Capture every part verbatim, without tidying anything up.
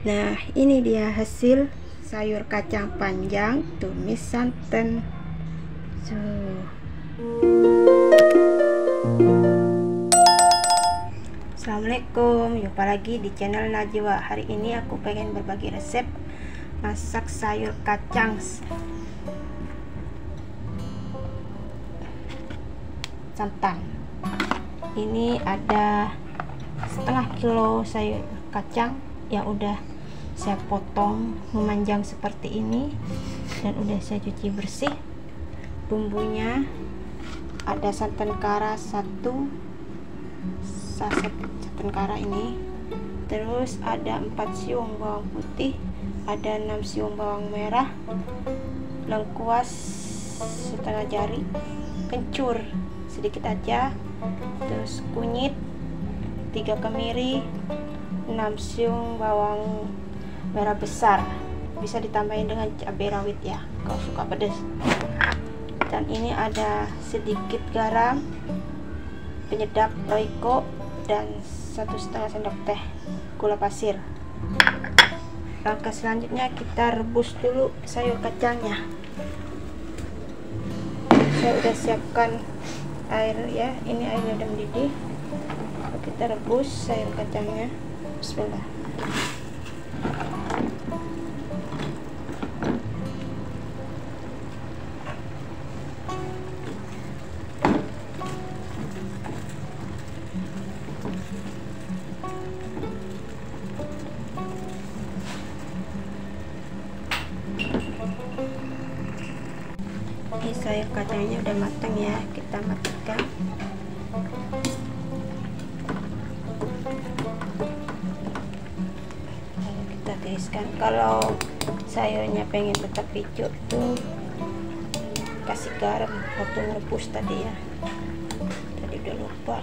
Nah, ini dia hasil sayur kacang panjang tumis santan. So. Assalamualaikum, jumpa lagi di channel Najwa. Hari ini aku pengen berbagi resep masak sayur kacang santan. Ini ada setengah kilo sayur kacang yang udah saya potong memanjang seperti ini dan udah saya cuci bersih. Bumbunya ada santan kara satu saset santan kara ini, terus ada empat siung bawang putih, ada enam siung bawang merah, lengkuas setengah jari, kencur sedikit aja, terus kunyit tiga kemiri, enam siung bawang merah besar, bisa ditambahin dengan cabai rawit ya kalau suka pedas. Dan ini ada sedikit garam, penyedap Royco, dan satu setengah sendok teh gula pasir. Langkah selanjutnya kita rebus dulu sayur kacangnya. Saya udah siapkan air ya, ini airnya udah mendidih. Kita rebus sayur kacangnya. Bismillah. Ini sayur kacangnya udah matang ya, kita matikan. Lalu kita tiriskan. Kalau sayurnya pengen tetap hijau tuh kasih garam waktu merebus tadi ya, tadi udah lupa.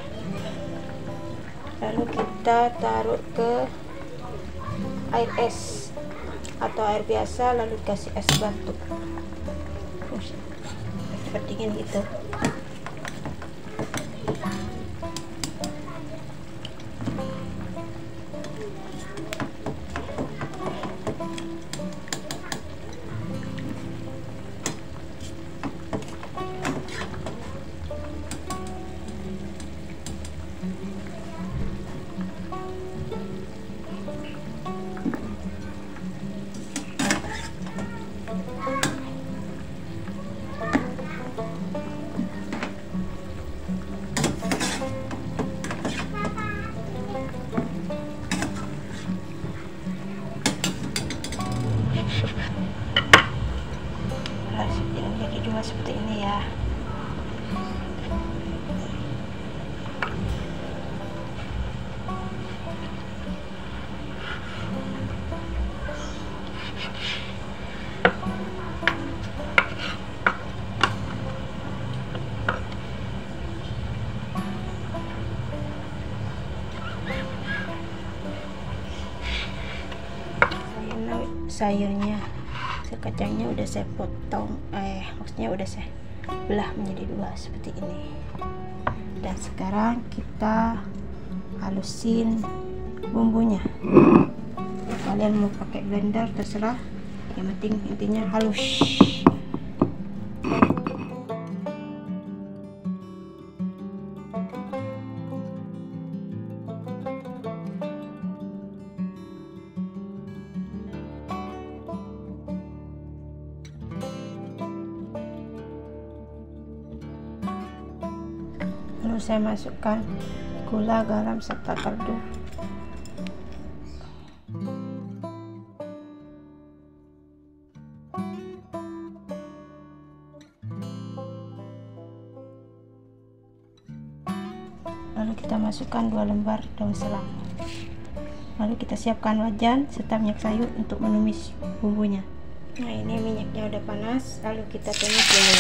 Lalu kita taruh ke air es atau air biasa, lalu kasih es batu cepat dingin gitu. Jadi dua seperti ini ya. Sayurnya, kacangnya udah saya potong, eh maksudnya udah saya belah menjadi dua seperti ini. Dan sekarang kita halusin bumbunya. Kalian mau pakai blender terserah, yang penting intinya halus. Lalu saya masukkan gula, garam, serta kaldu. Lalu kita masukkan dua lembar daun selang. Lalu kita siapkan wajan serta minyak sayur untuk menumis bumbunya. Nah, ini minyaknya udah panas, lalu kita tumis dulu.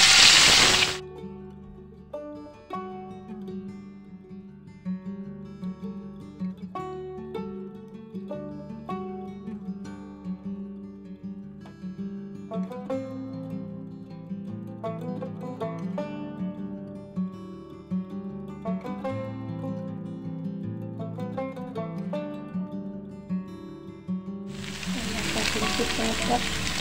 sedikit penyedap.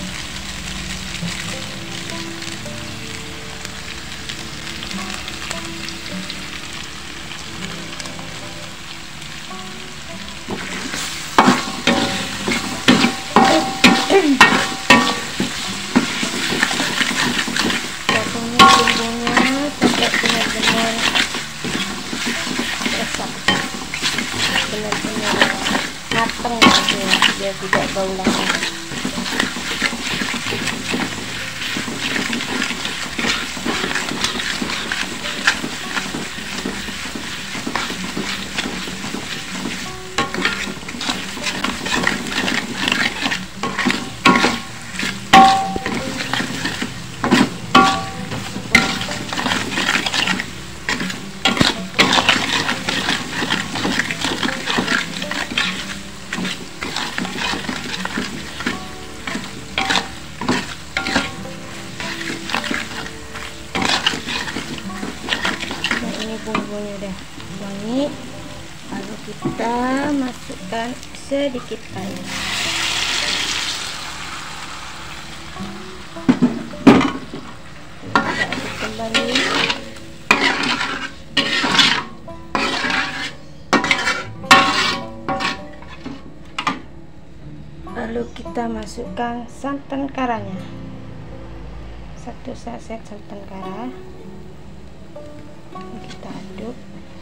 Potongnya bumbunya sampai benar-benar resap, benar-benar mateng gitu ya, biar tidak bau lagi. Bumbunya udah wangi, lalu kita masukkan sedikit air. Kita aduk kembali. Lalu kita masukkan santan karanya, satu saset santan kara. Kita aduk.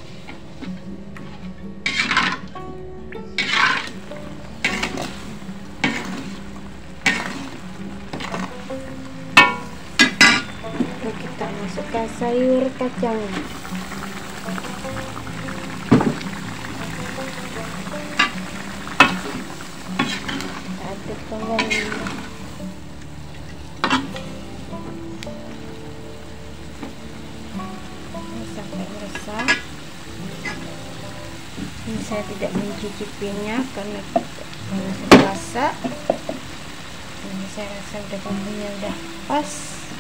Lalu kita masukkan sayur kacangnya. Kita aduk kembali. Sampai meresap. Ini saya tidak mencicipinya karena karena puasa. Ini saya rasa udah bumbunya udah pas.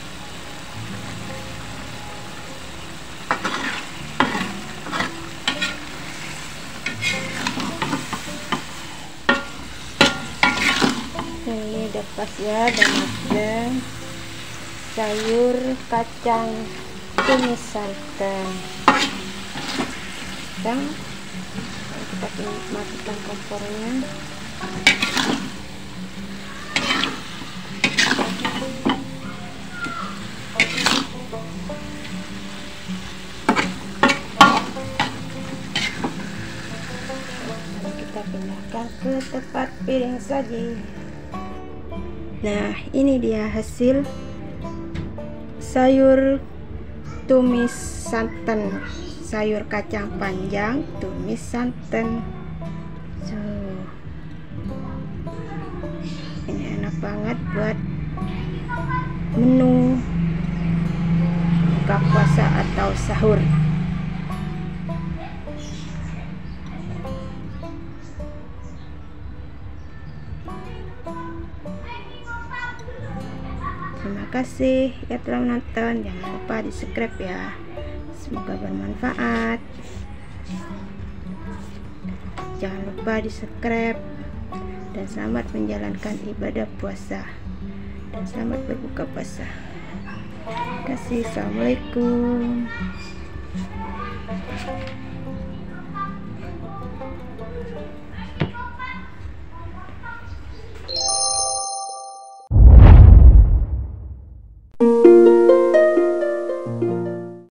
Ini udah pas ya, dan ada sayur kacang tumis santan. Dan kita matikan kompornya. Lalu kita pindahkan ke tempat piring saji. Nah, ini dia hasil sayur tumis santan, sayur kacang panjang tumis santan. So, ini enak banget buat menu buka puasa atau sahur. Terima kasih ya telah menonton. Jangan lupa di subscribe ya. Semoga bermanfaat. Jangan lupa di subscribe. Dan selamat menjalankan ibadah puasa. Dan selamat berbuka puasa. Terima kasih. Assalamualaikum.